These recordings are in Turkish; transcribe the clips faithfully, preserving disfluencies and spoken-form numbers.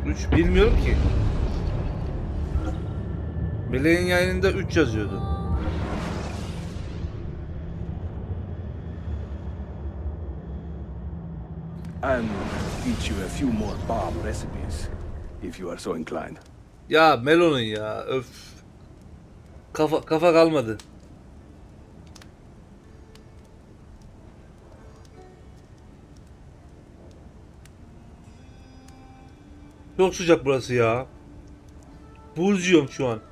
üç bilmiyorum ki. Meleğin yayınında üç yazıyordu. And teach you a few more bomb recipes, if you are so inclined. Ya Melon'un ya öf. Kafa kafa kalmadı. Çok sıcak burası ya. Buz yiyorum şu an.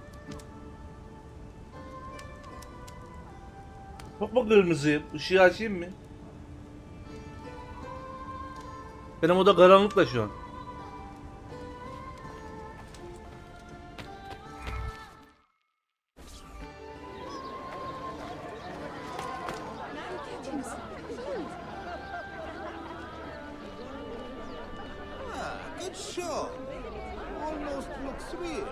Çok mu kırmızıyım? Işığı açayım mı? Benim oda karanlıkla şu an. Good show. Almost looks real.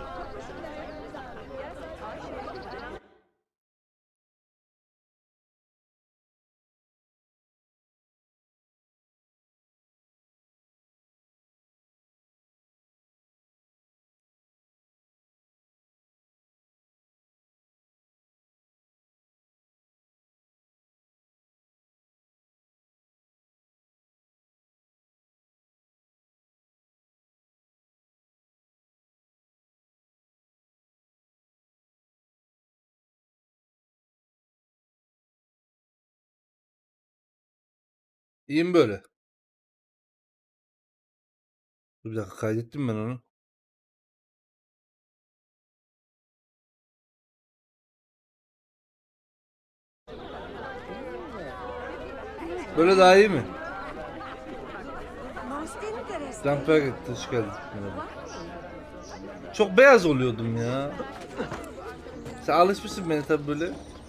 İyiyim böyle. Bir dakika kaydettim ben onu. Böyle daha iyi mi? Lamper gitti, hoş geldin. Çok beyaz oluyordum ya. Sen alışmışsın beni tabi böyle.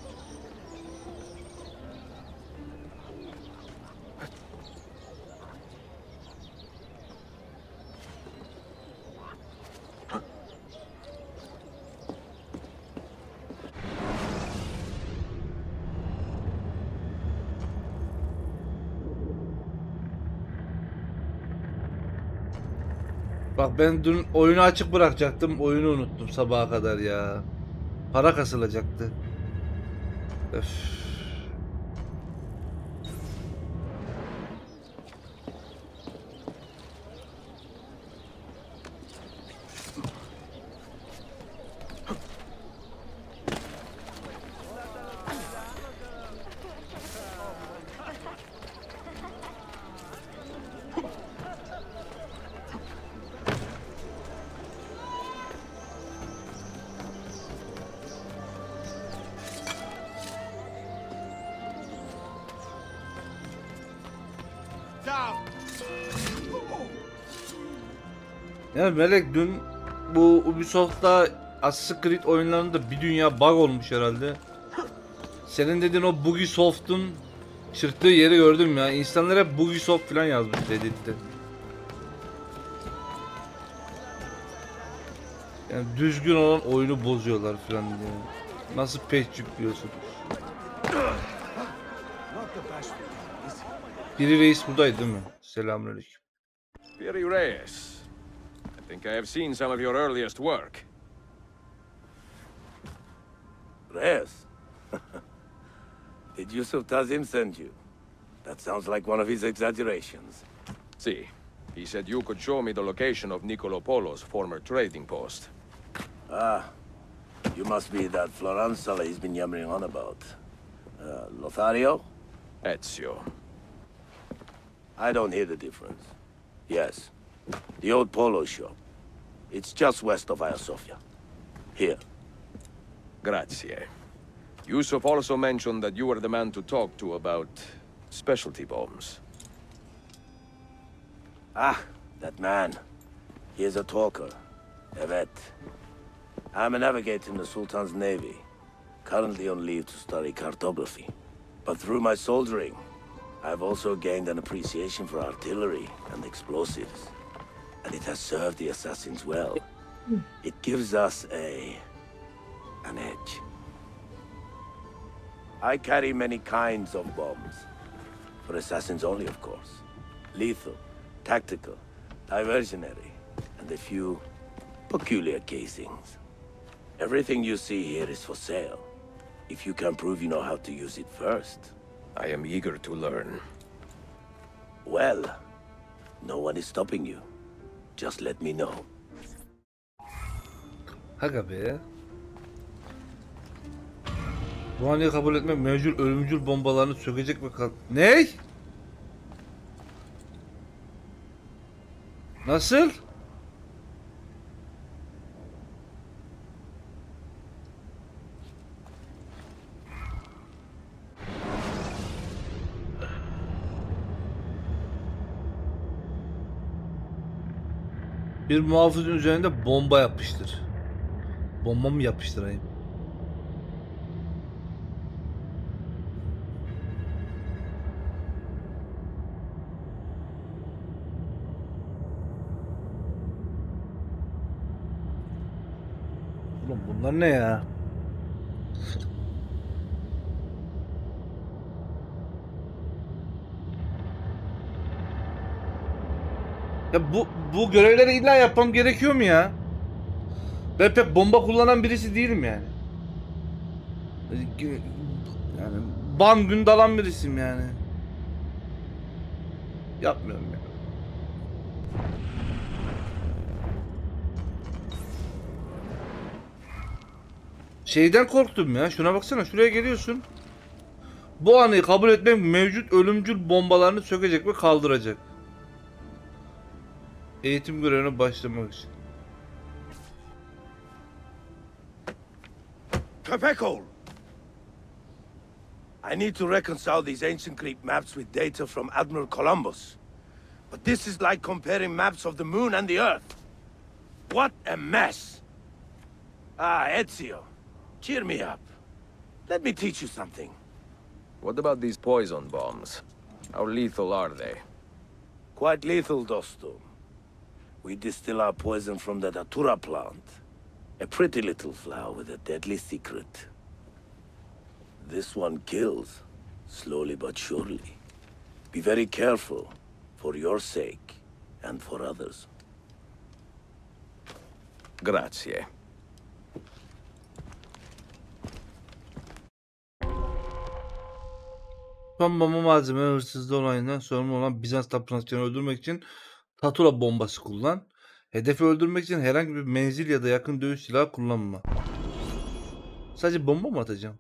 Bak ben dün oyunu açık bırakacaktım. Oyunu unuttum sabaha kadar ya. Para kasılacaktı. Öf. Ya Melek dün bu Ubisoft'ta Assassin's Creed oyunlarında bir dünya bug olmuş herhalde. Senin dediğin o Bugisoft'un çırptığı yeri gördüm ya. İnsanlar hep Bugisoft falan yazmış Reddit'te. Yani düzgün olan oyunu bozuyorlar falan diye. Nasıl patch yüklüyorsun? Biri reis buradaydı değil mi? Selamünaleyküm. Piri Reyes. I think I have seen some of your earliest work. Reyes? Did Yusuf Tazim send you? That sounds like one of his exaggerations. See, he said you could show me the location of Nicolo Polo's former trading post. Ah, you must be that Floranzala he's been yammering on about. Uh, Lothario? Ezio. I don't hear the difference. Yes, the old polo shop. It's just west of Hagia Sophia. Here. Grazie. Yusuf also mentioned that you were the man to talk to about specialty bombs. Ah, that man. He is a talker. Evet. I'm a navigator in the Sultan's navy. Currently on leave to study cartography. But through my soldiering, I've also gained an appreciation for artillery and explosives. And it has served the assassins well. It gives us a... an edge. I carry many kinds of bombs. For assassins only, of course. Lethal, tactical, diversionary. and a few peculiar casings. Everything you see here is for sale. If you can prove you know how to use it first. I am eager to learn. Well, no one is stopping you. Just let me know. Aga be. Bu anıyı kabul etmek mevcut ölümcül bombalarını sökecek ve kal... Ney? Nasıl? Bir muhafızın üzerinde bomba yapıştır. Bomba mı yapıştırayım? Oğlum bunlar ne ya? Ya bu bu görevleri illa yapmam gerekiyor mu ya? Ben pek bomba kullanan birisi değilim yani. Yani bam gün dalan birisiyim yani. Yapmıyorum ya. Şeyden korktum ya. Şuna baksana. Şuraya geliyorsun. Bu anıyı kabul etmek mevcut ölümcül bombalarını sökecek ve kaldıracak. Eğitim görevine başlamak için. Kepekol! I need to reconcile these ancient Greek maps with data from Admiral Columbus. But this is like comparing maps of the moon and the earth. What a mess! Ah, Ezio, cheer me up. Let me teach you something. What about these poison bombs? How lethal are they? Quite lethal, Dostum. We distill our poison from the Datura plant. A pretty little flower with a deadly secret. This one kills, slowly but surely. Be very careful, for your sake, and for others. Grazie. Son bomba malzeme hırsızlığı olayından sorumlu olan Bizans tapınakçılarını öldürmek için Tatura bombası kullan. Hedefi öldürmek için herhangi bir menzil ya da yakın dövüş silahı kullanma. Sadece bomba mı atacağım?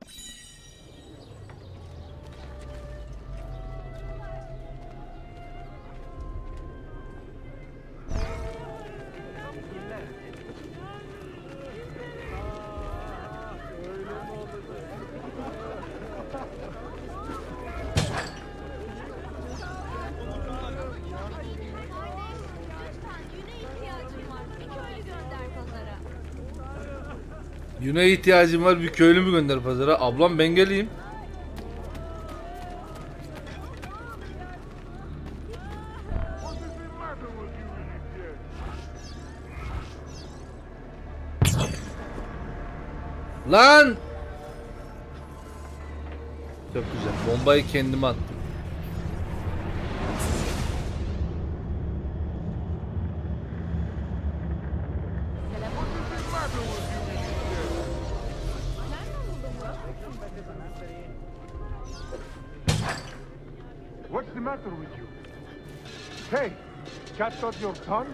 Yüne ihtiyacım var, bir köylü mü gönder pazara? Ablam ben geleyim. Lan! Çok güzel. Bombayı kendime attım. What's the matter with you? Hey, cat out your tongue?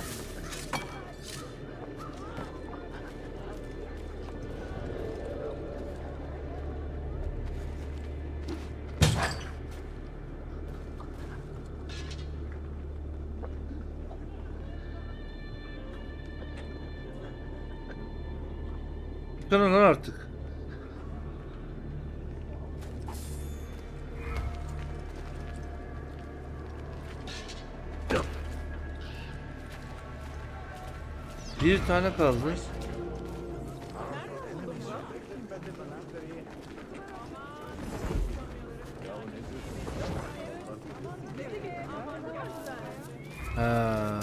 Çıkın lan artık. Bir tane kaldı. Ha.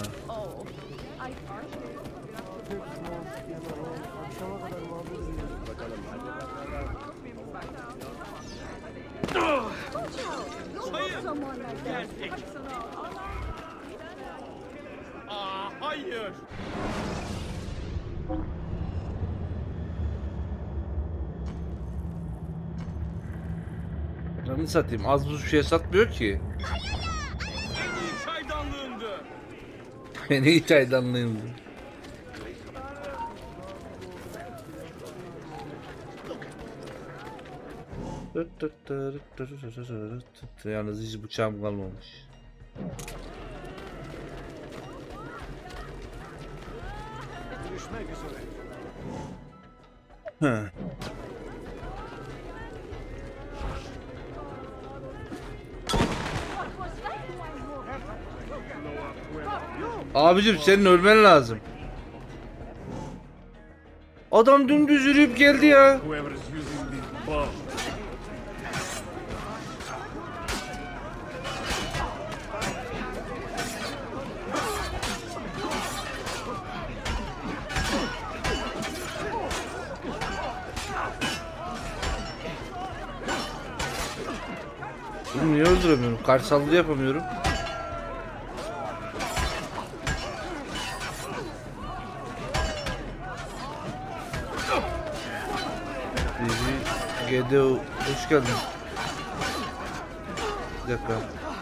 Aa, hayır. Canını satayım. Az buz bir şey satmıyor ki. Beni çaydanlığındı. Yalnız hiç bıçağım kalmamış. Hı. Abicim senin ölmen lazım. Adam dümdüz yürüyüp geldi ya. Whoever's using this bomb. Bunu niye öldüremiyorum? Karşı saldırı yapamıyorum. G D O hoş geldin. Bir dakika.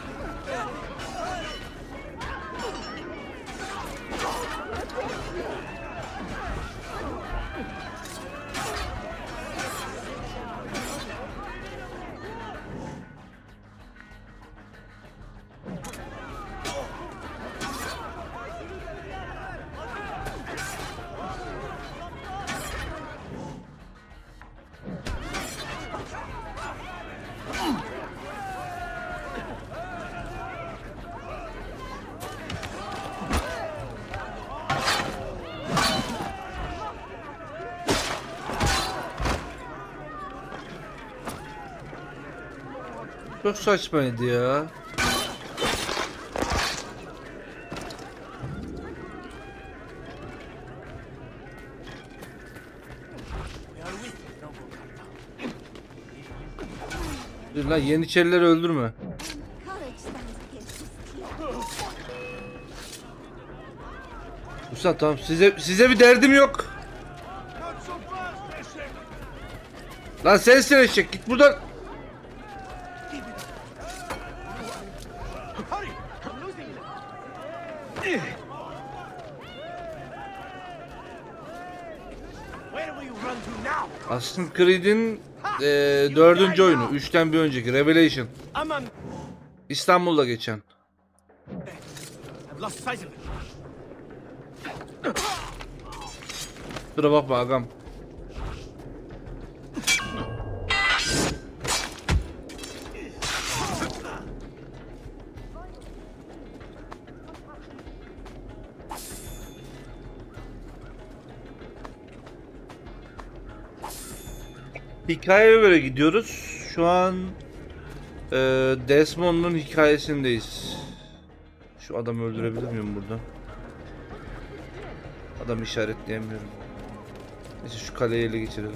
Çok saçmaydı ya. Dur lan, Yeniçerileri öldürme. Usta tamam, size size bir derdim yok. Lan sensin eşek, git buradan. Assassin's Creed'in e, dördüncü oyunu, üçten bir önceki Revelation. İstanbul'da geçen. Dur bakma agam. Hikayeye göre gidiyoruz. Şu an e, Desmond'un hikayesindeyiz. Şu adamı öldürebilir miyim burada? Adamı işaretleyemiyorum. Neyse şu kaleyi ele geçirelim.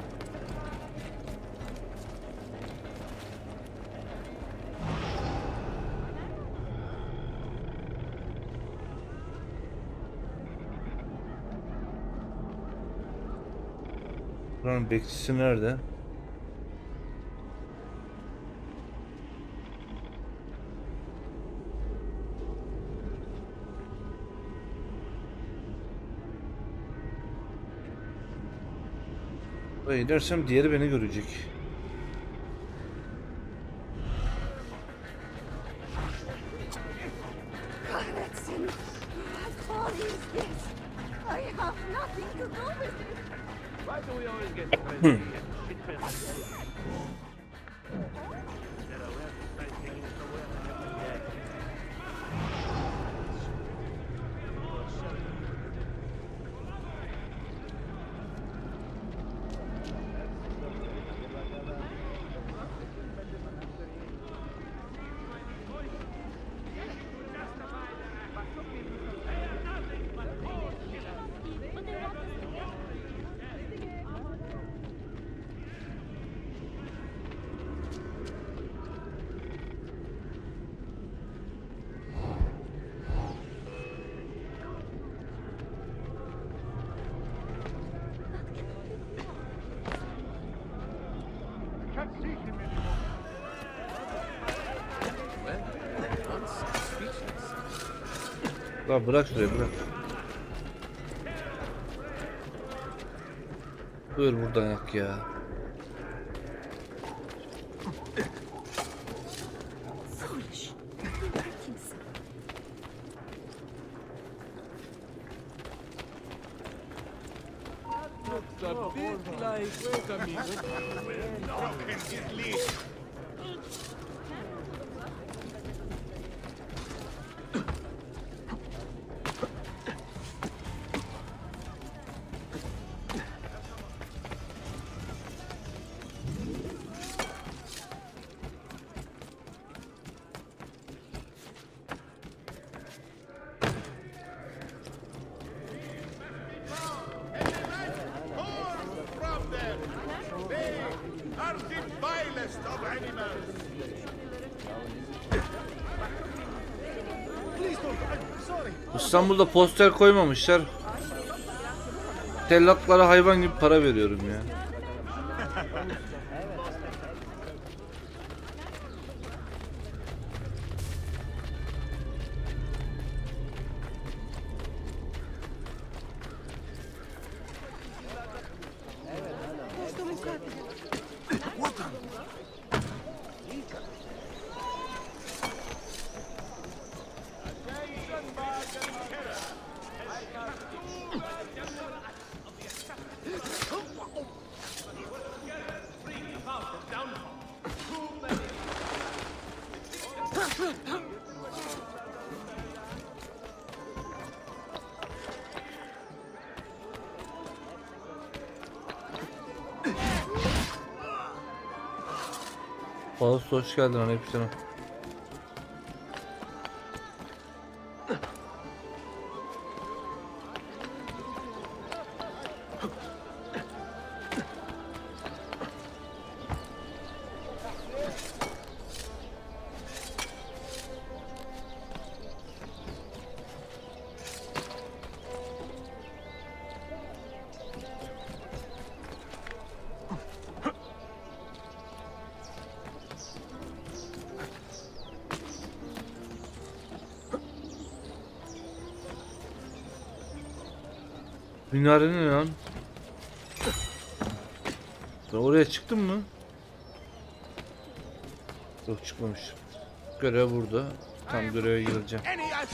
Buranın bekçisi nerede? Buraya inersem diğeri beni görecek. Hmm. Lan bırak şuraya bırak. Buyur buradan yak ya. Foolish. I think so. From them! They are the vilest of animals! Please don't, I'm sorry. İstanbul'da poster koymamışlar. Tellatlara hayvan gibi para veriyorum ya. Bağız hoş geldin aleykümselam. Minare ne lan? Ben oraya çıktım mı? Yok çıkmamış. Görev burada. Tam göreve gireceğim.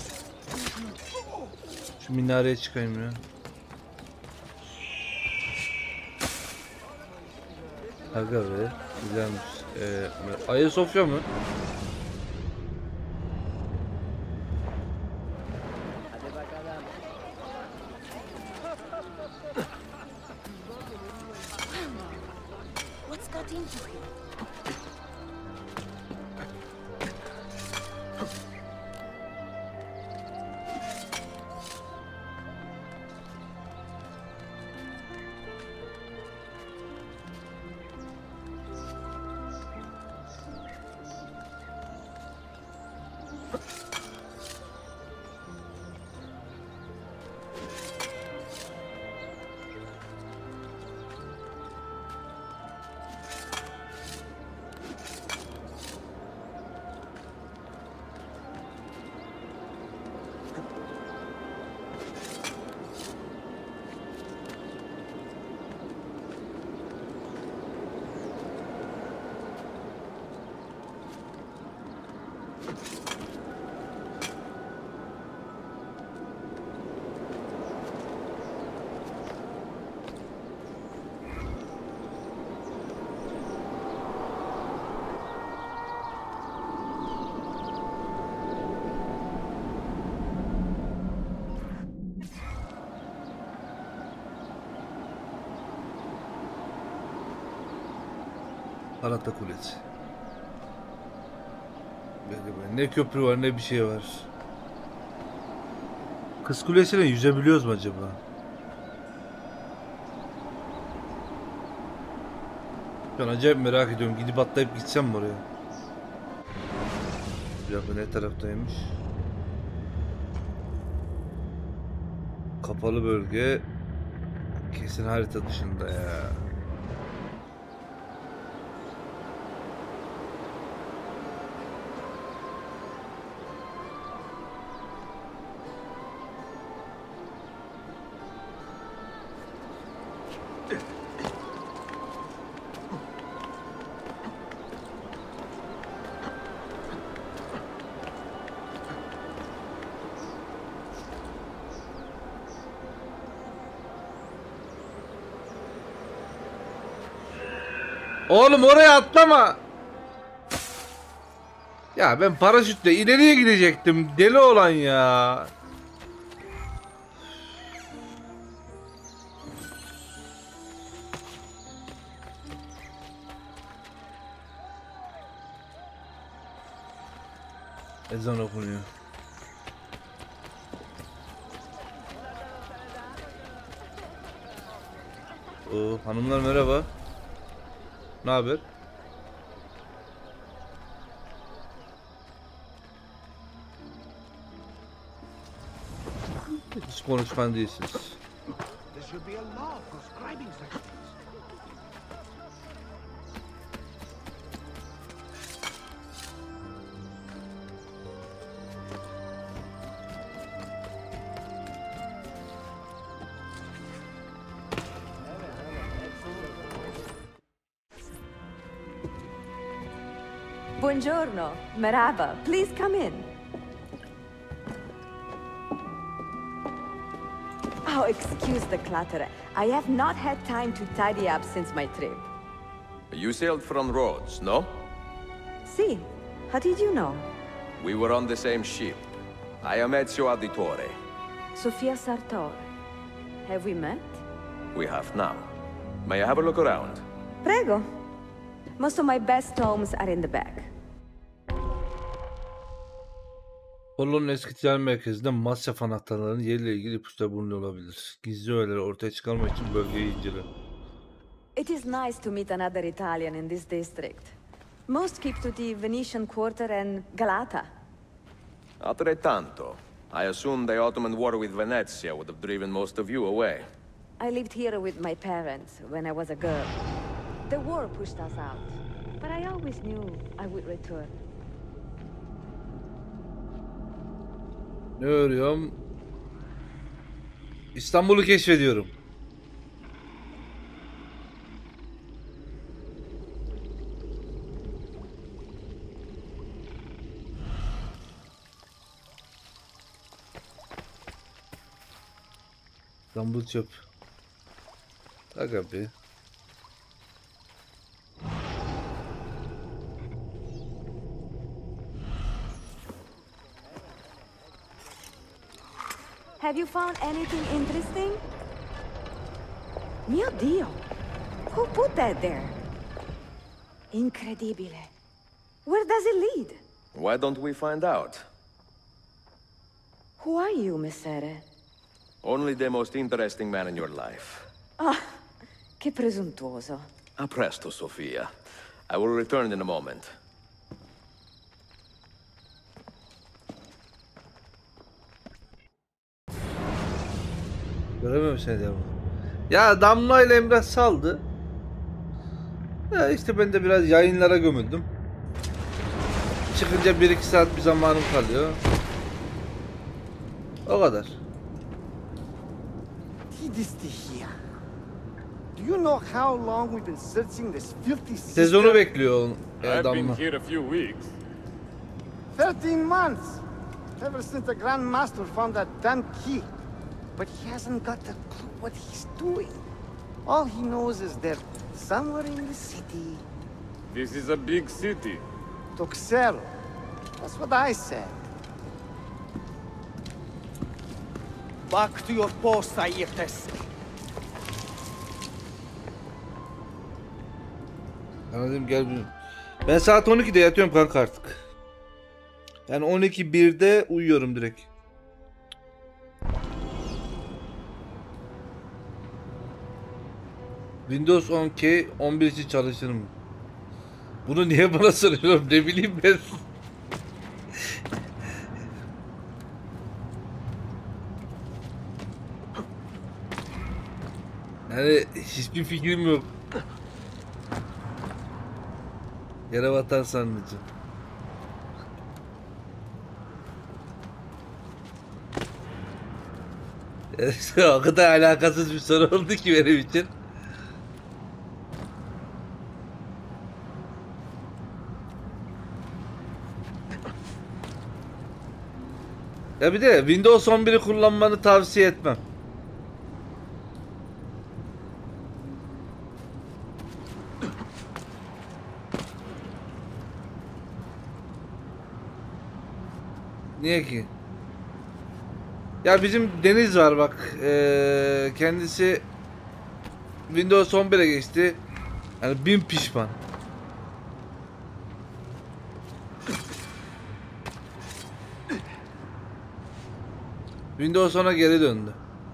Şu minareye çıkayım ya. Aga be. Güzelmiş. Ee, Ayasofya mı? What's got into him? Galata Kulesi. Ne köprü var ne bir şey var. Kız Kulesi'ne yüzebiliyoruz mu acaba? Ben acayip merak ediyorum. Gidip atlayıp gitsem mi oraya? Bir dakika ne taraftaymış? Kapalı bölge. Kesin harita dışında ya. Oğlum oraya atlama. Ya ben paraşütle ileriye gidecektim. Deli olan ya. Ezan okunuyor. Oo, hanımlar merhaba. Ne haber? Hiç konuşkan değilsiniz. There should be a law proscribing such things. Buongiorno, merhaba. Please come in. Oh, excuse the clutter. I have not had time to tidy up since my trip. You sailed from Rhodes, no? See, how did you know? We were on the same ship. I am Ezio Auditore. Sofia Sartor. Have we met? We have now. May I have a look around? Prego. Most of my best tomes are in the back. Polo'nun eski ticaret merkezinde masraf anahtarlarının yeriyle ilgili ipuçları bulunuyor olabilir. Gizli öğeleri ortaya çıkarmak için bölgeyi incele. It is nice to meet another Italian in this district. Most keep to the Venetian Quarter and Galata. Altrettanto. I assume the Ottoman war with Venezia would have driven most of you away. I lived here with my parents when I was a girl. The war pushed us out, but I always knew I would return. Ne örüyorum? İstanbul'u keşfediyorum. İstanbul çöp. Aga be. Have you found anything interesting? Mio Dio! Who put that there? Incredibile. Where does it lead? Why don't we find out? Who are you, Messere? Only the most interesting man in your life. Ah, che presuntuoso. A presto, Sofia. I will return in a moment. Göremiyorum seni diyorum. Ya Damla ile Emrah saldı. Ya işte ben de biraz yayınlara gömüldüm. Çıkınca bir iki saat bir zamanım kalıyor. O kadar. Tidisty here. Do you know how long we've been searching this filthy Sezonu system? bekliyor e, I've been Damla. here a few weeks. Thirteen months! Ever since the Grand Master found that damn key. But he hasn't got a clue what he's doing. All he knows is they're somewhere in the city. This is a big city. Toxero. That's what I said. Back to your post, Aietes. Anladım, gel bir. Ben saat on ikide yatıyorum kanka artık. Yani on iki birde uyuyorum direkt. Windows on K on bir için çalışır mı? Bunu niye bana soruyorum, ne bileyim ben. Yani hiçbir fikrim yok. Yere batan sarnıcı. O kadar alakasız bir soru oldu ki benim için. Ya bir de Windows on biri kullanmanı tavsiye etmem. Niye ki? Ya bizim Deniz var bak. Ee, kendisi Windows on bire geçti. Yani bin pişman. Windows on'a geri döndü.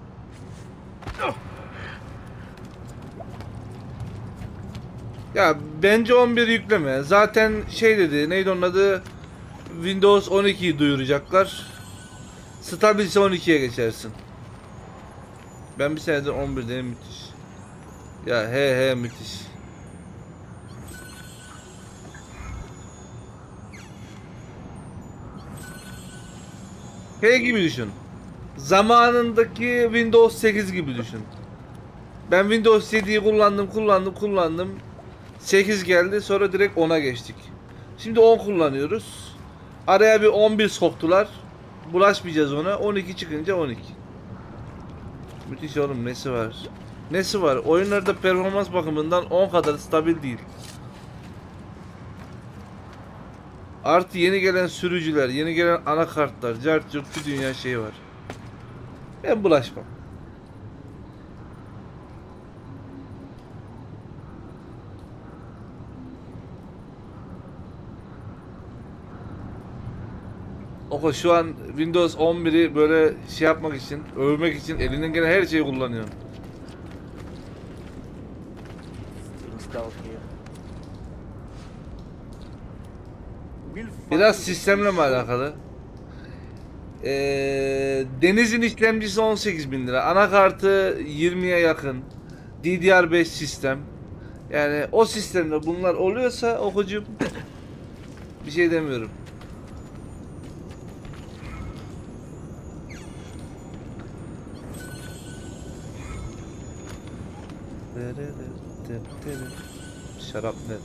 Ya bence on bir yükleme. Zaten şey dedi, neydi onun adı? Windows on ikiyi duyuracaklar. Stabilse on ikiye geçersin. Ben bir senedir on birdeyim, müthiş. Ya he he müthiş. Şey gibi düşün. Zamanındaki Windows sekiz gibi düşün. Ben Windows yediyi kullandım, kullandım, kullandım. sekiz geldi, sonra direkt ona geçtik. Şimdi on kullanıyoruz. Araya bir on bir soktular. Bulaşmayacağız ona. on iki çıkınca on iki. Müthiş oğlum, nesi var? Nesi var? Oyunlarda performans bakımından on kadar stabil değil. Artı yeni gelen sürücüler, yeni gelen anakartlar, cart curt bir dünya şeyi var. Ben bulaşmam. Oku şu an Windows on biri böyle şey yapmak için, övmek için elinden gelen her şeyi kullanıyor. Biraz sistemle mi alakalı? Ee, Deniz'in işlemcisi on sekiz bin lira, anakartı yirmiye yakın, D D R beş sistem. Yani o sistemde bunlar oluyorsa okucum bir şey demiyorum. Şarap net.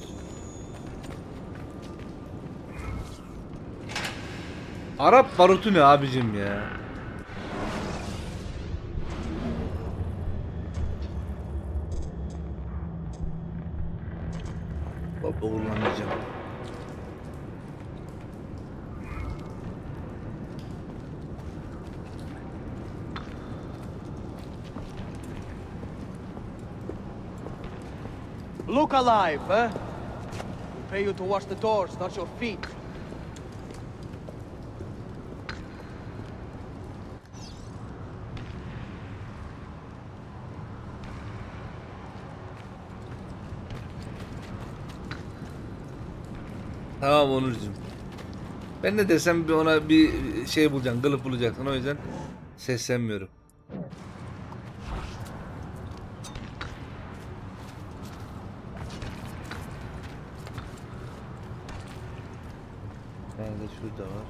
Arap barutu ne abicim ya? Baba kullanacağım. Look alive, eh? We pay you to wash the doors, not your feet. Tamam Onurcuğum. Ben ne desem bir ona bir şey bulacaksın, kılıf bulacaksın. O yüzden seslenmiyorum. Nerede? Şurada var.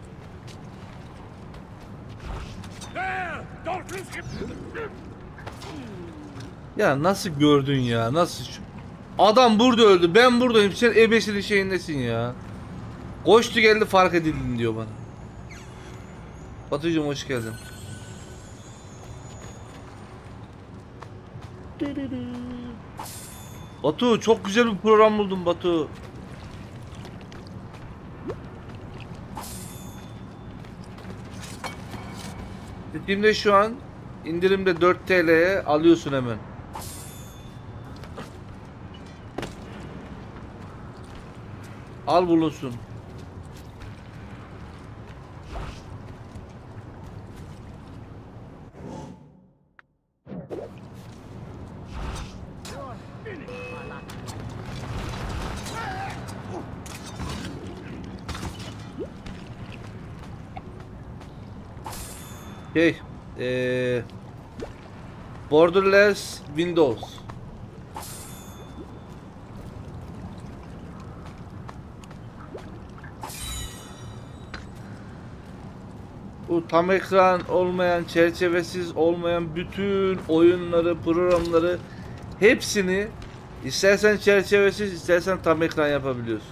There! Don't risk it! Ya nasıl gördün ya? Nasıl? şu- Adam burada öldü. Ben buradayım. Sen ebesinin şeyindesin ya. Koştu geldi fark edildin diyor bana. Batucuğum hoş geldin. Batu çok güzel bir program buldum Batu. Steam'de şu an indirimde dört T L'ye alıyorsun hemen. Al bulunsun. Şey, eee Borderless Windows. Bu tam ekran olmayan, çerçevesiz olmayan bütün oyunları, programları hepsini istersen çerçevesiz, istersen tam ekran yapabiliyorsun.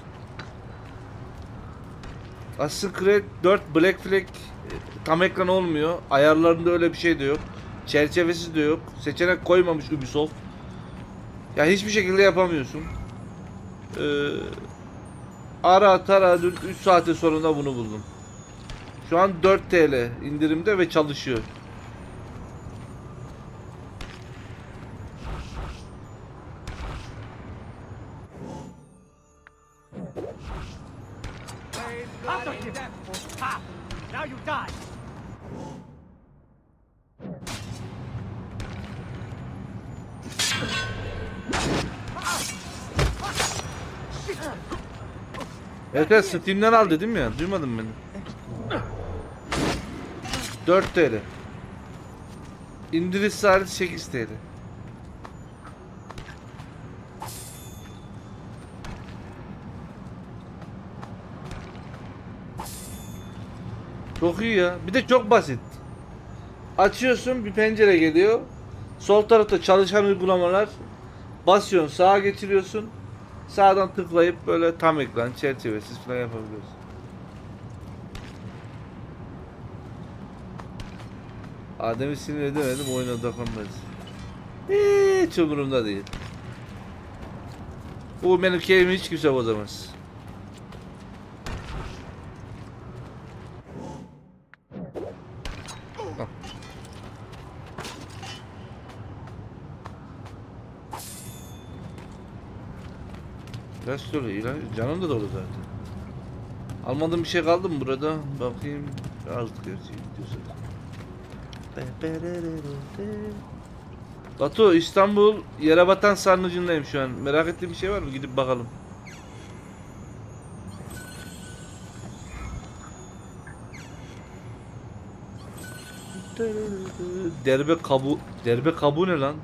Assassin's Creed dört Black Flag tam ekran olmuyor. Ayarlarında öyle bir şey de yok. Çerçevesiz de yok. Seçenek koymamış Ubisoft. Ya hiçbir şekilde yapamıyorsun. Ee, ara tara dün üç saatin sonunda bunu buldum. Şu an dört T L indirimde ve çalışıyor. Now you die. Evet evet Steam'den al dedim ya. Duymadın beni. dört T L. İndiriş saati sekiz T L. Çok iyi ya. Bir de çok basit. Açıyorsun bir pencere geliyor. Sol tarafta çalışan uygulamalar. Basıyorsun sağa geçiriyorsun. Sağdan tıklayıp böyle tam ekran çerçevesiz falan yapabiliyorsun. Adem'i sinir edemedim oyuna dokunmaz. Hiç umurumda değil. Bu benim keyfimi hiç kimse bozamaz. Biraz dolu, ilan canım da dolu zaten. Almadığım bir şey kaldı mı burada? Bakayım. Aldık gerçi diyorsun. Batu, İstanbul Yerebatan Sarnıcı'ndayım şu an. Merak ettiğin bir şey var mı? Gidip bakalım. Derbe kabu, derbe kabu ne lan?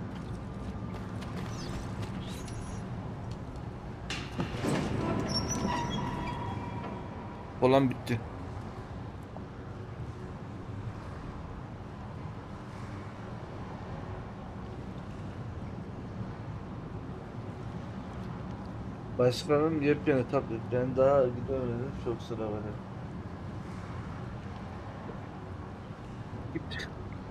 Olan bitti. Başkanım yepyeni tablet. Ben daha gidemedim. Çok sıra var. Git.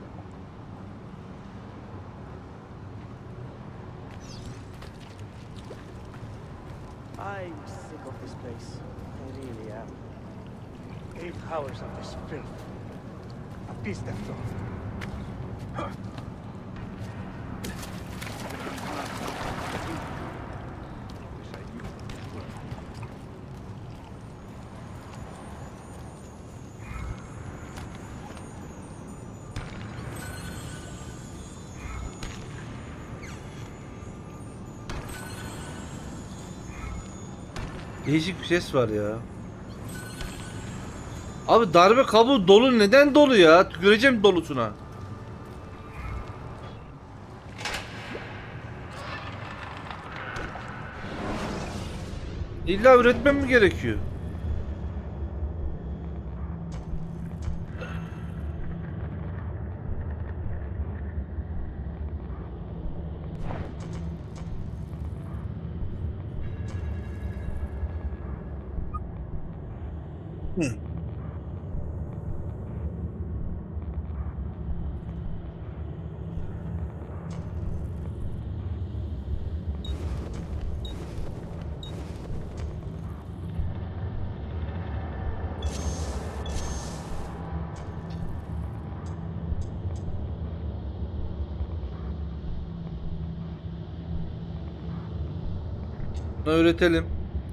I'm sick of this place. I really am. Eight hours of this filth. A piece left off. Değişik bir ses var ya. Abi darbe kabuğu dolu, neden dolu ya? Tüküreceğim dolusuna. İlla üretmem mi gerekiyor? Öğretelim.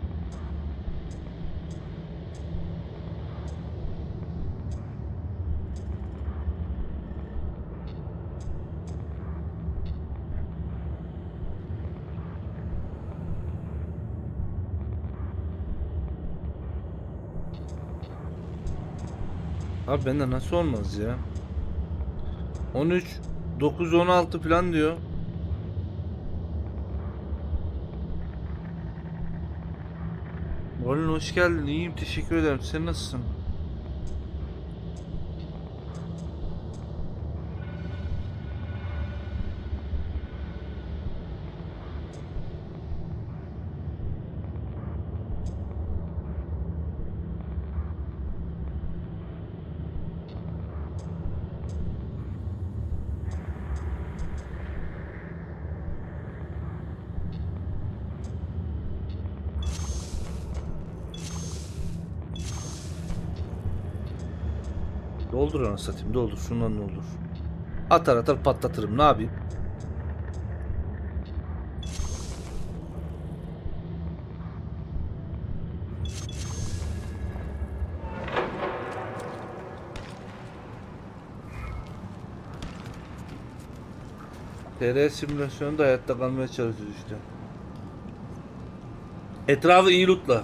Abi bende nasıl olmaz ya? on üç, dokuz, on altı falan diyor. Oğlum hoş geldin. İyiyim, teşekkür ederim. Sen nasılsın? Doldur anasını satayım, doldur. Şundan ne olur? Atar atar patlatırım. Ne yapayım? T R simülasyonunda hayatta kalmaya çalışıyoruz işte. Etrafı iyi lootla.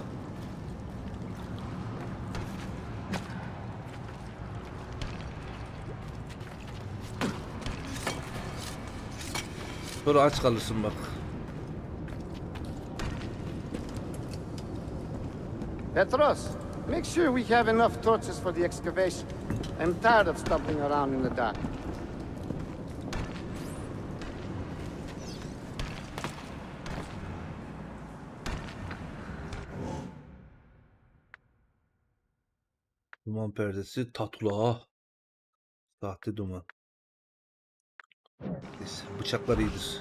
Sonra aç kalırsın bak. Petros, make sure we have enough torches for the excavation. I'm tired of stumbling around in the dark. Duman perdesi tatula. Sahte duman. Neyse, bıçaklar iyidir.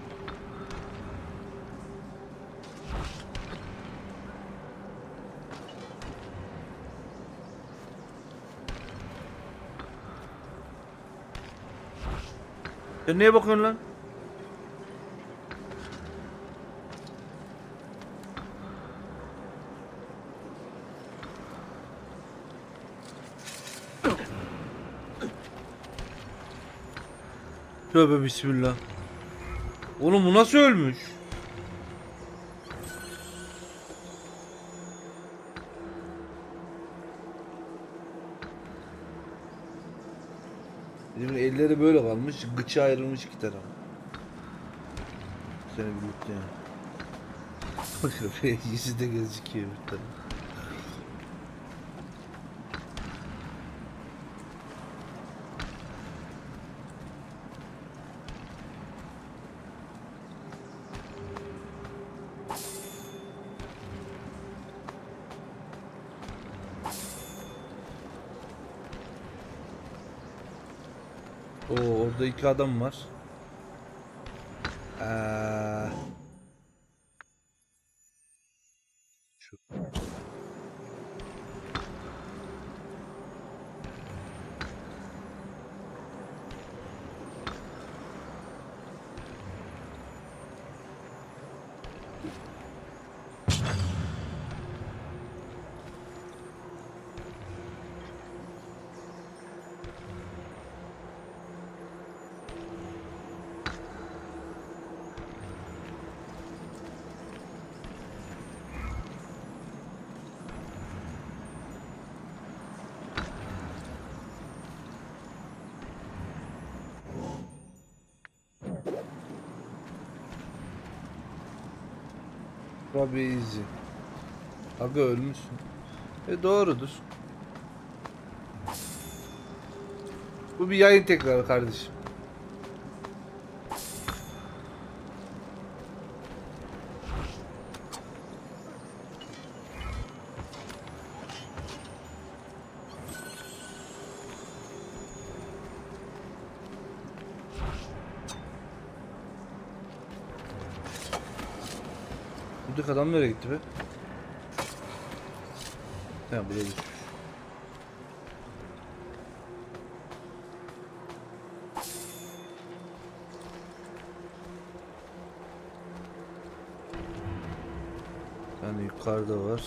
Sen neye bakıyorsun lan? Tövbe bismillah. Oğlum bu nasıl ölmüş? Bizim elleri böyle kalmış, gıçı ayrılmış iki taraf. Seni birlikte yani. Bakın yüzü de gözüküyor bir taraf. Oo, orada iki adam var. Ee, şu. Tabii easy. Aga ölmüşsün. E doğrudur. Bu bir yayın tekrarı kardeşim. Buradaki adam nereye gitti be? He buraya gitti. Yani yukarıda var.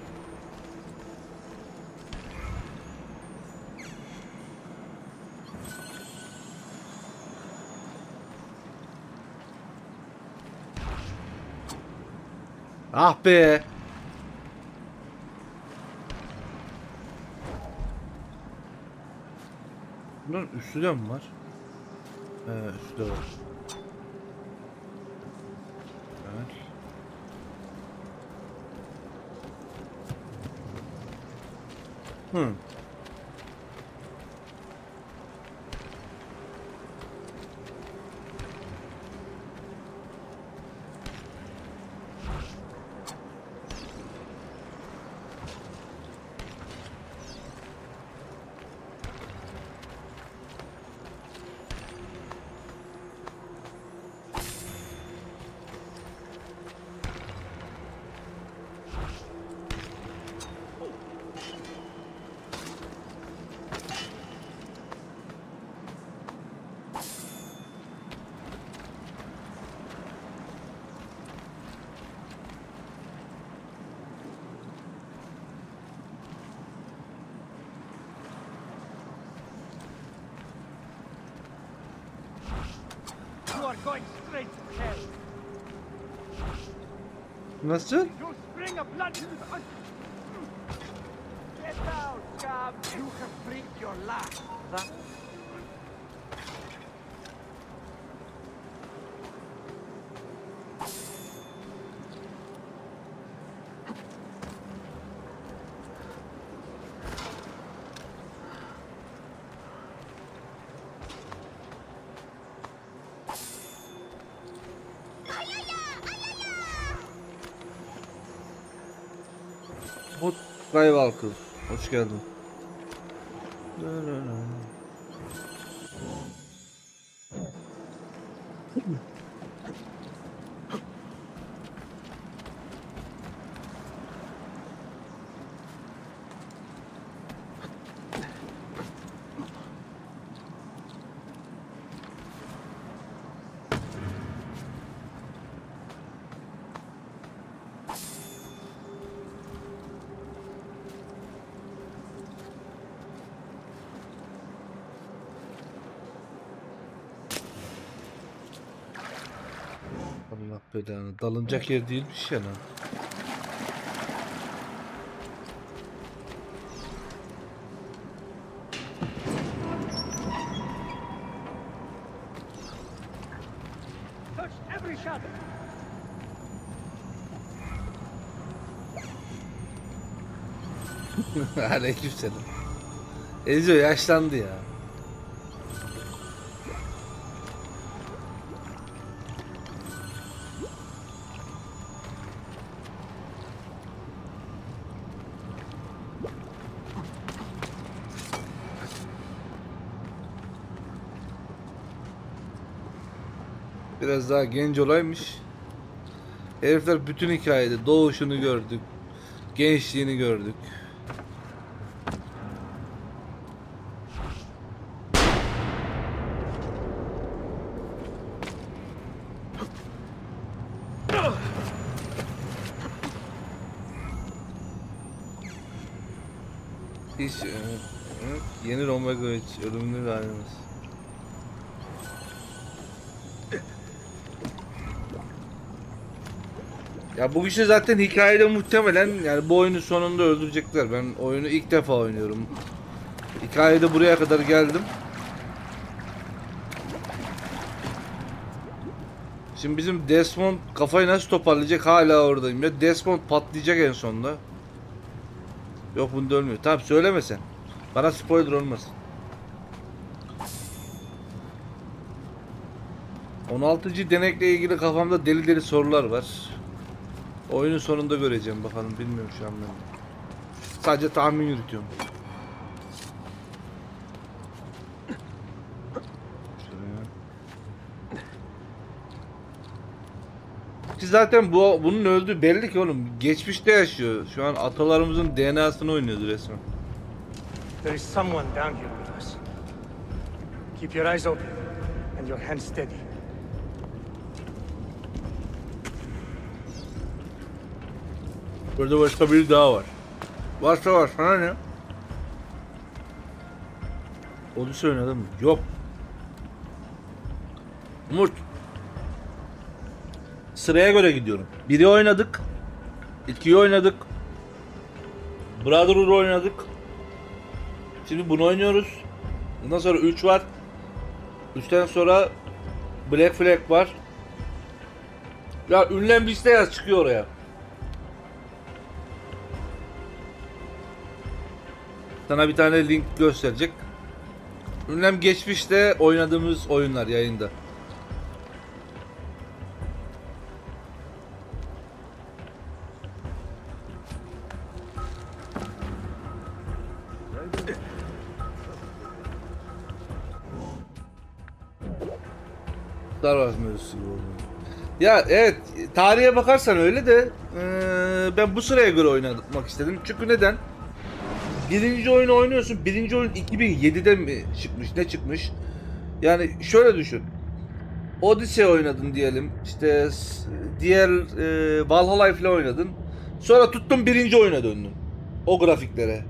Ah be. Bunların üstü de mi var? Evet, üstü de var. Evet. Hı. You are going straight to hell. Nasıl? You spring a blood. Get out, scab. You have breathed your last. That Bu Skywalker. Hoş geldin. Allah belanı. Dalınacak yer değilmiş ya lan. touch every shadow. Aleykümselam. Ezio yaşlandı ya. Biraz daha genç olaymış. Herifler bütün hikayede doğuşunu gördük. Gençliğini gördük. Hiç evet, evet. Yeni Omega üç ölümünü vermemiz. Ya bu kişi zaten hikayede muhtemelen yani bu oyunun sonunda öldürecekler. Ben oyunu ilk defa oynuyorum. Hikayede buraya kadar geldim. Şimdi bizim Desmond kafayı nasıl toparlayacak hala oradayım ya. Desmond patlayacak en sonunda. Yok bunda ölmüyor. Tamam söyleme sen. Bana spoiler olmasın. on altıncı denekle ilgili kafamda deli deli sorular var. Oyunun sonunda göreceğim bakalım, bilmiyorum şu an ben. Sadece tahmin yürütüyorum. Şuraya. Ki zaten bu bunun öldüğü belli ki oğlum. Geçmişte yaşıyor. Şu an atalarımızın D N A'sını oynuyordu resmen. There is someone down here with us. Keep your eyes open and your hands steady. Burada başka biri daha var. Varsa var, sana ne? Odyssey oynadım mı? Yok. Umut. Sıraya göre gidiyorum. Biri oynadık. İkiyi oynadık. Brotherhood oynadık. Şimdi bunu oynuyoruz. Bundan sonra üç var. üçten sonra Black Flag var. Ya ünlem liste yaz, çıkıyor oraya. Sana bir tane link gösterecek. Ünlem geçmişte oynadığımız oyunlar yayında. Star Wars mevzusu gibi oldu. Ya evet, tarihe bakarsan öyle de ee, ben bu sıraya göre oynamak istedim. Çünkü neden? Birinci oyunu oynuyorsun. Birinci oyun iki bin yedide mi çıkmış? Ne çıkmış? Yani şöyle düşün. Odyssey oynadın diyelim. İşte diğer e, Valhalla ile oynadın. Sonra tuttun birinci oyuna döndün. O grafiklere.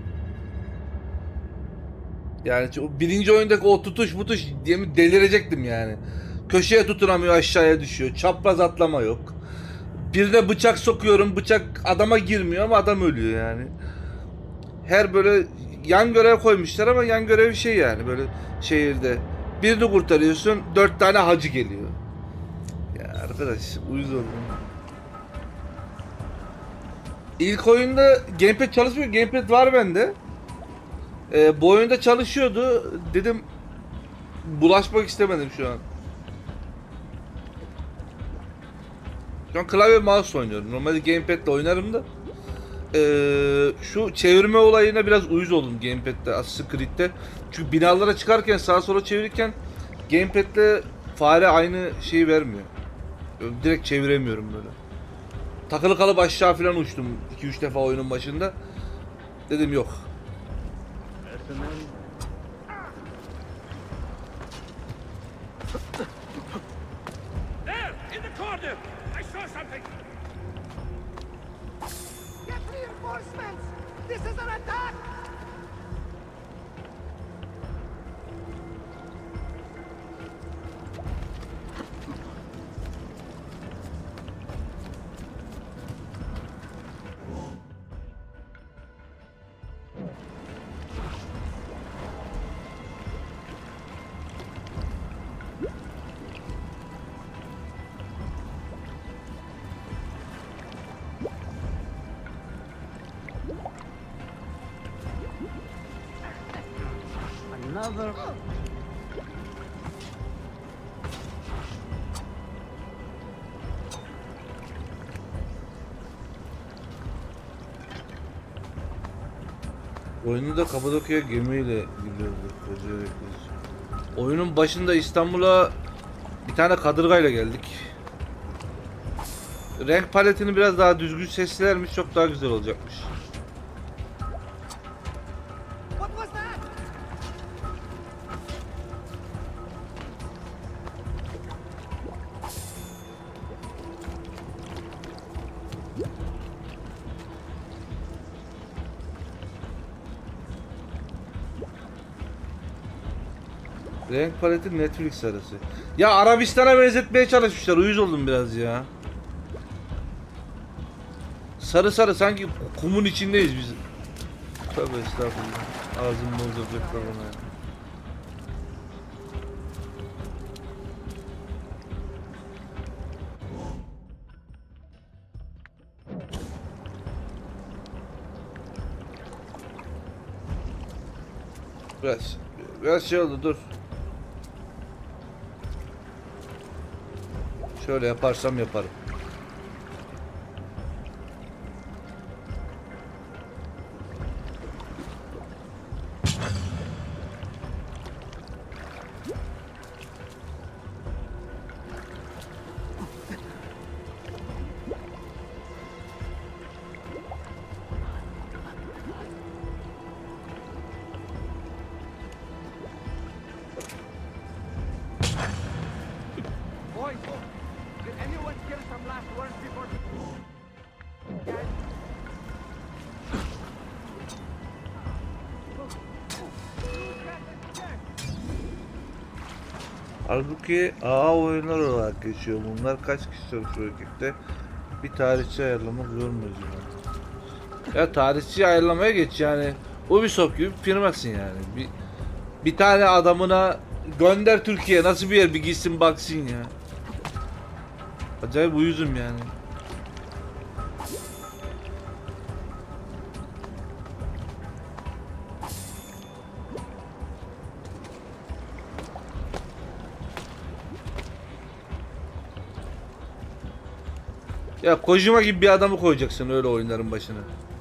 Yani o birinci oyundaki o tutuş butuş diye delirecektim yani. Köşeye tutunamıyor, aşağıya düşüyor. Çapraz atlama yok. Birine bıçak sokuyorum, bıçak adama girmiyor ama adam ölüyor yani. Her böyle yan görev koymuşlar ama yan görev şey yani böyle şehirde. Birini kurtarıyorsun, dört tane hacı geliyor. Ya arkadaş uyuz oldum. İlk oyunda gamepad çalışmıyor, gamepad var bende. Ee, bu oyunda çalışıyordu. Dedim bulaşmak istemedim şu an. Şu an klavye mouse oynuyorum. Normalde gamepad'le oynarım da. Ee, şu çevirme olayına biraz uyuz oldum gamepad'de, Assassin's Creed'de. Çünkü binalara çıkarken sağa sola çevirirken gamepad'le fare aynı şeyi vermiyor. Direkt çeviremiyorum böyle. Takılı kalıp aşağı falan uçtum iki üç defa oyunun başında. Dedim yok. There, in the corner! I saw something! Get reinforcements! This is an attack! Another. Oyunu da Kapadokya gemiyle gidiyordu. Oyunun başında İstanbul'a bir tane kadırgayla geldik. Renk paletini biraz daha düzgün seslermiş, çok daha güzel olacakmış. What was that? Renk paleti Netflix arası. Ya Arabistan'a benzetmeye çalışmışlar. Uyuz oldum biraz ya. Sarı sarı sanki kumun içindeyiz biz. Tövbe estağfurullah. Ağzım bozacak bana ya. Biraz, biraz şey oldu, dur. Şöyle yaparsam yaparım. Boys, did anyone hear some last words before... Halbuki A A oyunlar olarak geçiyor. Bunlar kaç kişi çalışıyor ekipte? Bir tarihçi ayarlamak zor mu acaba? Ya tarihçi ayarlamaya geç yani. Ubisoft gibi bir firmasın yani. Bir, bir tane adamına gönder Türkiye nasıl bir yer bir gitsin baksın ya. Acayip uyuzum yani. Ya Kojima gibi bir adamı koyacaksın öyle oyunların başına.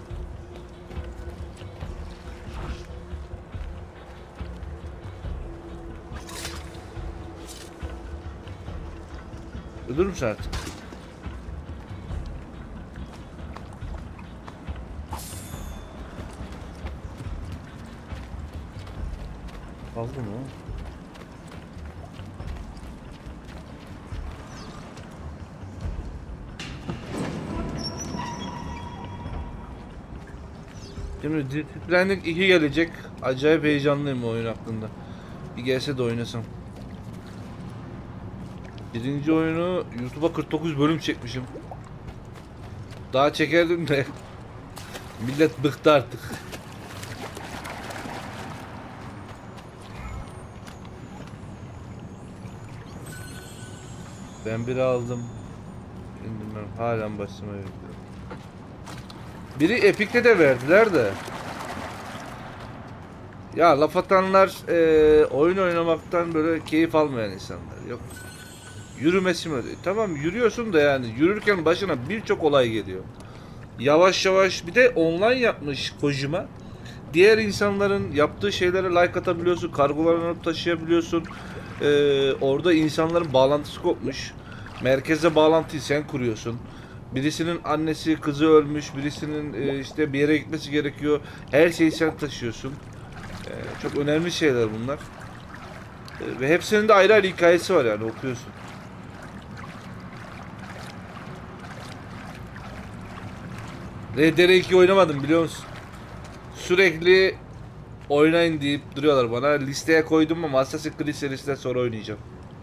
Ölür müsün artık? Kaldı mı? Şimdi Death Stranding iki gelecek. Acayip heyecanlıyım o oyun hakkında. Bir gelse de oynasam. Birinci oyunu YouTube'a kırk dokuz bölüm çekmişim. Daha çekerdim de millet bıktı artık. Ben biri aldım. İndirmem. Halen başlamaya bekliyorum. Biri Epic'te de verdiler de. Ya laf atanlar e, oyun oynamaktan böyle keyif almayan insanlar. Yok. Yürümesi mi? Tamam yürüyorsun da yani yürürken başına birçok olay geliyor. Yavaş yavaş bir de online yapmış Kojima. Diğer insanların yaptığı şeylere like atabiliyorsun, kargolarını alıp taşıyabiliyorsun. Ee, orada insanların bağlantısı kopmuş. Merkeze bağlantıyı sen kuruyorsun. Birisinin annesi, kızı ölmüş, birisinin e, işte bir yere gitmesi gerekiyor. Her şeyi sen taşıyorsun. Ee, çok önemli şeyler bunlar. Ee, ve hepsinin de ayrı ayrı hikayesi var yani okuyorsun. Red Dead iki oynamadım biliyor musun? Sürekli oynayın deyip duruyorlar bana. Listeye koydum ama Assassin's Creed serisinden sonra oynayacağım.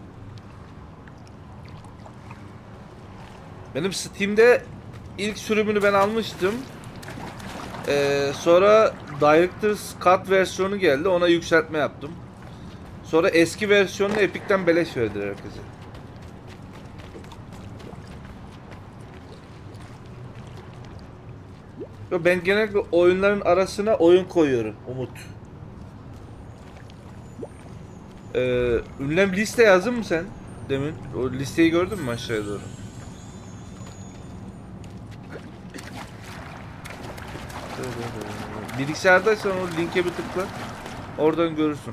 Benim Steam'de ilk sürümünü ben almıştım. Ee, sonra Director's Cut versiyonu geldi. Ona yükseltme yaptım. Sonra eski versiyonunu Epic'ten beleş verdiler herkese. Ben genellikle oyunların arasına oyun koyuyorum Umut. Ee, ünlem liste yazdın mı sen demin? O listeyi gördün mü aşağıya doğru? Bilgisayardaysan o linke bir tıkla. Oradan görürsün.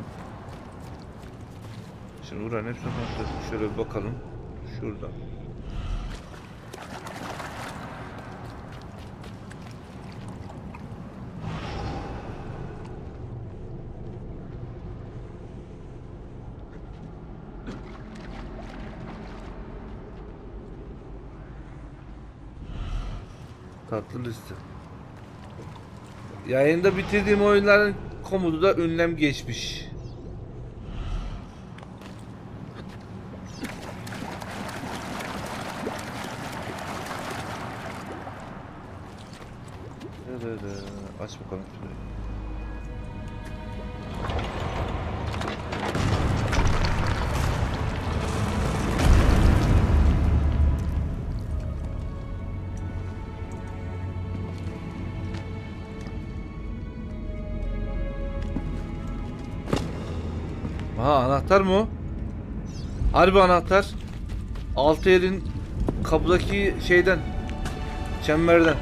Şimdi Uran hepsini kontrol. Şöyle bir bakalım. Şurada. Tatlı liste. Yayında bitirdiğim oyunların komodu da ünlem geçmiş. Aç bakalım şurayı. Aha anahtar mı o? Harbi anahtar. Altı elin kapıdaki şeyden. Çemberden.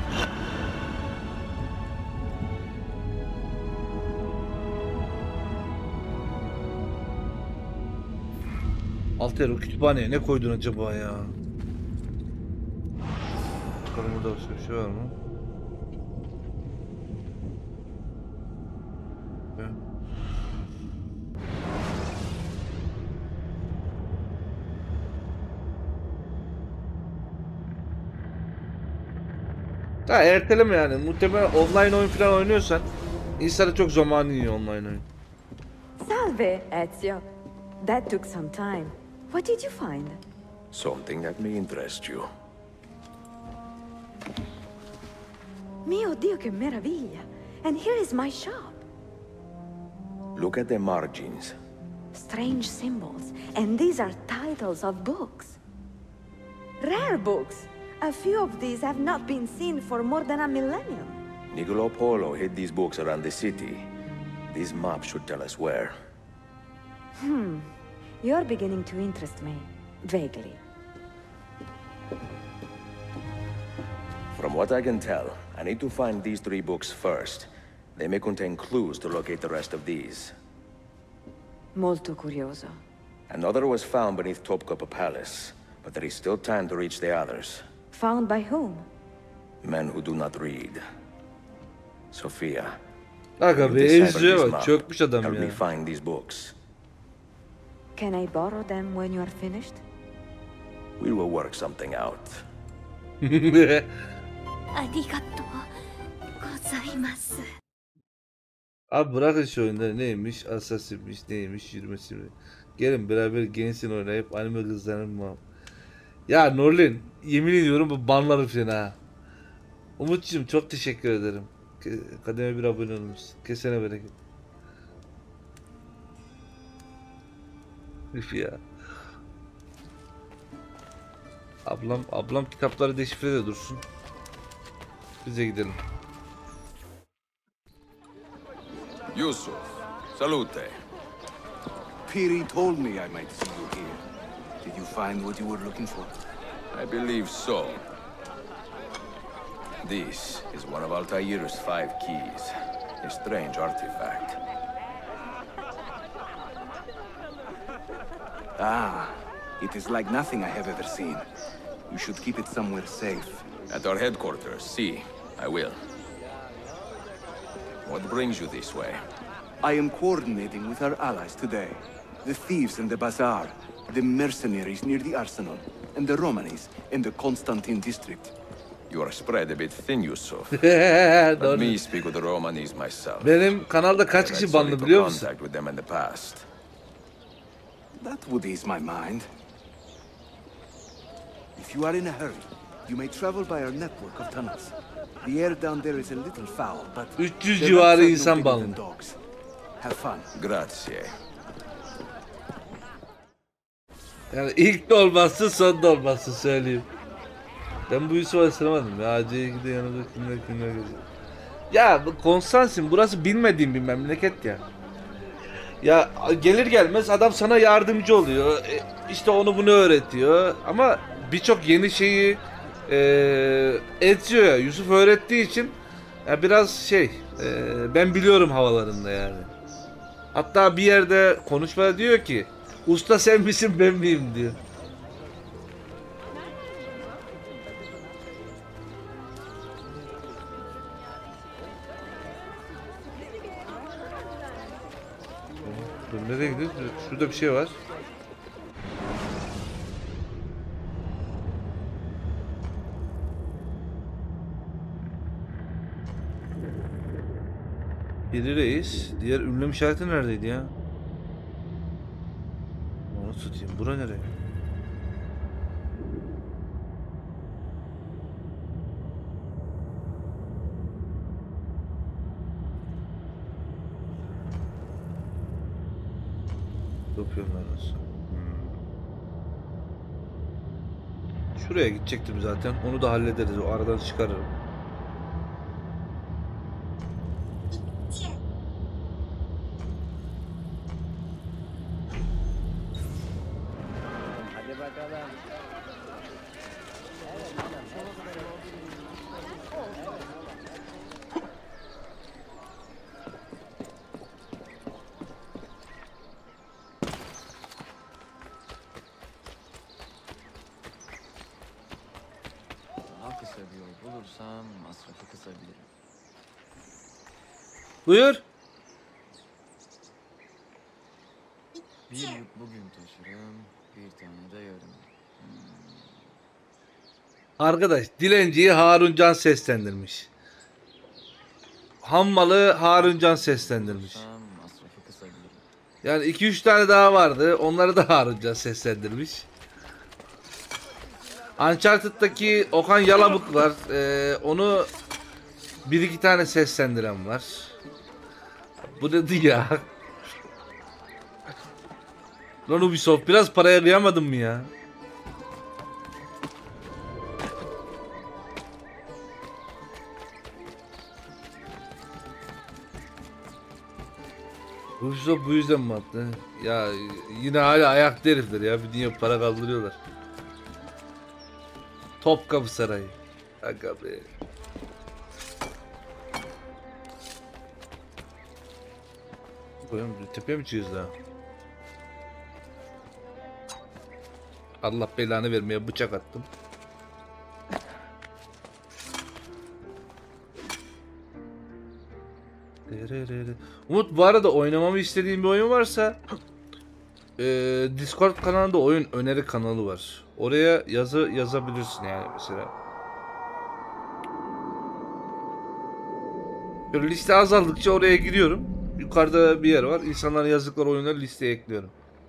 Alter o kütüphaneye ne koydun acaba ya? Bakalım burada bir şey var mı? Evet. Ha, erteleme yani. Muhtemelen online oyun falan oynuyorsan insana çok zamanı yiyor online oyun. Salve, Ezio. That took some time. What did you find? Something that may interest you. Mio Dio, che meraviglia! And here is my shop. Look at the margins. Strange symbols, and these are titles of books. Rare books. A few of these have not been seen for more than a millennium. Niccolo Polo hid these books around the city. These maps should tell us where. Hmm. You're beginning to interest me. Vaguely. From what I can tell, I need to find these three books first. They may contain clues to locate the rest of these. Molto curioso. Another was found beneath Topkapi Palace, but there is still time to reach the others. Found by whom? Men who do not read. Sophia. Aga you be decipher Ezio'ya this bak, map. çökmüş adam Help ya. me find these books. Can I borrow them when you are finished? We will work something out. ありがとうございます。 Abi bırakın şu oyunları, neymiş Assassin'miş neymiş yürümesi mi? Gelin beraber Genshin oynayıp anime kızlarım mı? Ya Norlin, yemin ediyorum bu banları falan ha. Umut'cum çok teşekkür ederim. Ke- Kademe bir abone olmuşsun. Kesene bereket. Üf ya. Ablam ablam kitapları deşifre de dursun. Bize gidelim. Yusuf, salute. Piri told me I might see you here. Did you find what you were looking for? I believe so. This is one of Altair's five keys. A strange artifact. Ah, it is like nothing I have ever seen. You should keep it somewhere safe. At our headquarters, see. I will. What brings you this way? I am coordinating with our allies today. The thieves in the bazaar, the mercenaries near the arsenal, and the Romanis in the Constantine district. You are spread a bit thin, Yusuf. Let Doğru. me speak with the Romanis myself. Benim kanalda kaç I've had kişi so banlı little biliyor musun? contact with them in the past. That would ease my mind. If you are in a hurry, you may travel by our network of tunnels. The air down there is a little foul, but üç yüz the civarı rats are no insan bigger banlı. than dogs. Have fun. Grazie. Yani ilk de olmazsa son da olmazsa söyleyeyim. Ben bu Yusuf'u ısıramadım ya. A C iki'de yanımda kimler kimler geziyor. Ya bu Konstantin burası bilmediğim bir memleket ya. Ya gelir gelmez adam sana yardımcı oluyor. E, işte onu bunu öğretiyor. Ama birçok yeni şeyi e, Ezio ya Yusuf öğrettiği için ya biraz şey e, ben biliyorum havalarında yani. Hatta bir yerde konuşmada diyor ki usta sen misin ben miyim diyor. Dur, nereye gidiyoruz? Şurada bir şey var. Biri reis. Diğer ünlem işareti neredeydi ya? Onu tutayım. Bura nereye? Yapıyorum arası. Hmm. Şuraya gidecektim zaten. Onu da hallederiz. O aradan çıkarırım. Hadi bakalım. Daha kısa bir yol bulursam masrafı kısabilirim. Buyur. Bir yük bugün taşırım, bir tane de yarın. Hmm. Arkadaş dilenciyi Harun Can seslendirmiş. Hammalı Harun Can seslendirmiş. Bulursam masrafı kısabilirim. Yani iki üç tane daha vardı. Onları da Harun Can seslendirmiş. Uncharted'daki Okan Yalabık var. Ee, onu bir iki tane seslendiren var. Bu dedi ya. Lan Ubisoft biraz paraya kıyamadın mı ya? Ubisoft bu yüzden mi attı? Ya yine hala ayakta herifler ya. Bir dünya para kaldırıyorlar. Topkapı Sarayı. Aga be. Koyalım, tepeye mi çıkıyoruz daha? Allah belanı vermeye bıçak attım. Umut, bu arada oynamamı istediğin bir oyun varsa e, Discord kanalında oyun öneri kanalı var. Oraya yazı yazabilirsin yani mesela. Böyle liste azaldıkça oraya giriyorum. Yukarıda bir yer var. İnsanların yazdıkları oyunları listeye ekliyorum.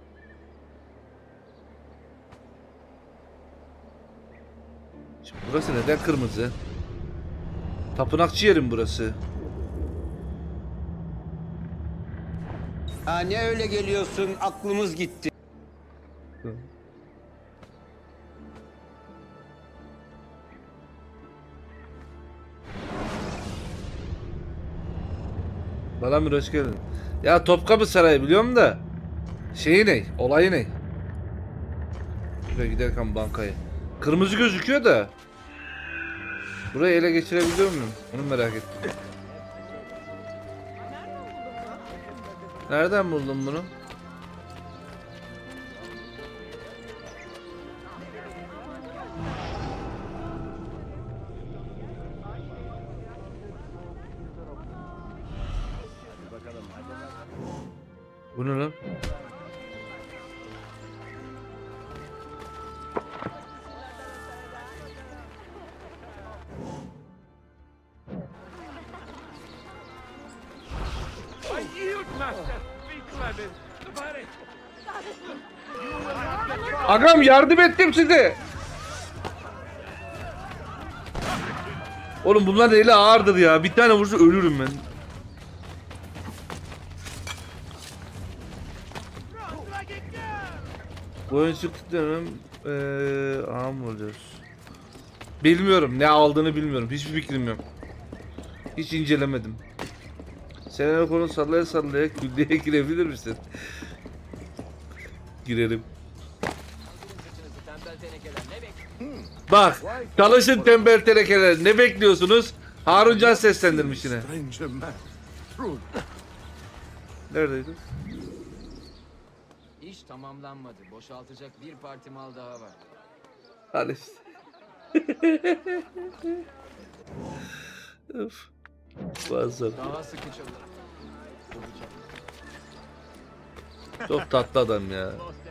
Şimdi burası neden kırmızı? Tapınakçı yerim burası. Ha ne öyle geliyorsun? Aklımız gitti. Balamir hoş geldin. Ya Topkapı Sarayı biliyorum da şeyi ne? Olayı ne? Şuraya giderken bankaya. Kırmızı gözüküyor da burayı ele geçirebiliyor muyum? Onu merak ettim. Nereden buldun bunu? Bu ne lan? Agam yardım ettim size. Oğlum bunlar eli ağırdır ya. Bir tane vursa ölürüm ben. Bu oyun çıktı demem. Eee aha mı oluyoruz? Bilmiyorum, ne aldığını bilmiyorum. Hiçbir fikrim yok. Hiç incelemedim. Sen konu sallaya sallaya küllüye girebilir misin? Girerim. Bak, çalışın tembel tenekeler. Ne bekliyorsunuz? Harun Can seslendirmiş yine. Neredeydi? İş tamamlanmadı. Boşaltacak bir parti mal daha var. Hadi işte. Öf. Bazen. Daha sıkı çalış. Çok tatlı adam ya.